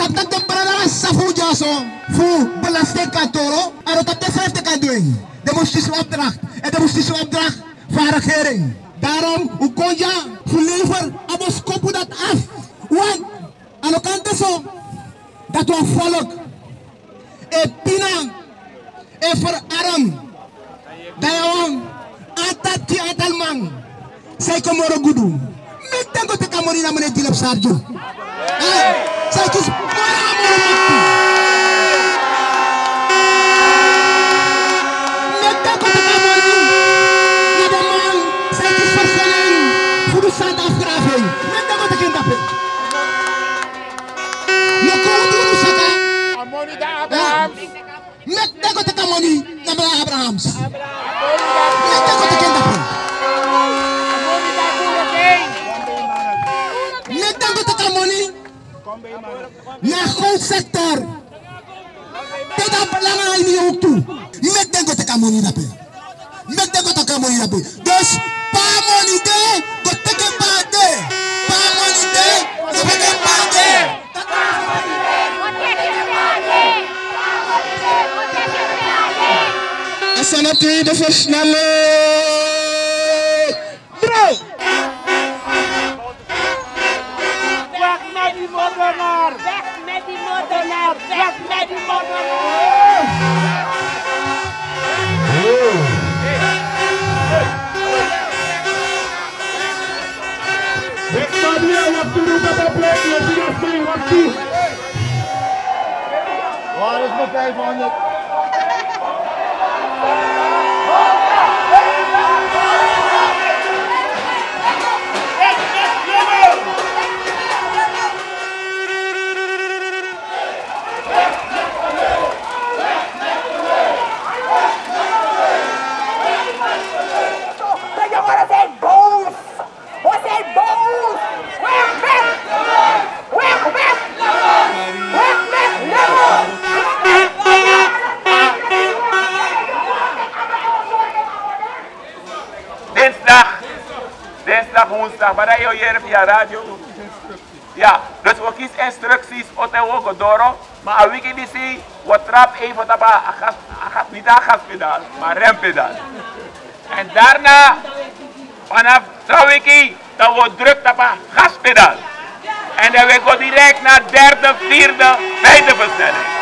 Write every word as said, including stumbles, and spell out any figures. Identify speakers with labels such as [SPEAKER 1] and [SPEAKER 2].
[SPEAKER 1] dat de brada safu jaso fu belastingkantoro en dat de vijfde kan doen. De moest is opdracht en de moest is opdracht van de regering. Daarom, hoe kon je verlever abos kopen dat af? Want aan de kant zo dat we volk en pinang en verarm dat je altijd die aantal man zij komen er goed doen. Met tango te kamori na meneer Dilap Sarjo. Zij kies para mo. Met tango te kamori na de man zij kies vergunning voor de zandafgraving. Met tango te kindapen. No kolo doen saka.
[SPEAKER 2] Amoni da Abrahams.
[SPEAKER 1] Met tango te kamori na meneer Abrahams. Met tango te kindapen. Met tango te kamoni na goed sector. Tidak belangrijk in je hoek toe. Met tango te kamoni dape. Met tango te kamoni dape. Dus pa money de, go take a party. Pa money de, go take a party. Asanapi de versnelle. Bro.
[SPEAKER 3] Moordenaar! Weg met die moordenaar! Weg met die moordenaar!
[SPEAKER 2] Ik sta hier wat te roepen op plek, je ziet het mee, wat toe. Waar is mijn vijfhonderd?
[SPEAKER 4] Dinsdag, woensdag, maar dat je hier via radio. Ja, dus we kiezen instructies op de Wogodoro, maar als we die zien, we trap even op een niet een gaspedaal, maar rempedaal. En daarna, vanaf Trawiki, dan we drukt op een gaspedaal. En dan we gaan direct naar derde, vierde, vijfde versnelling.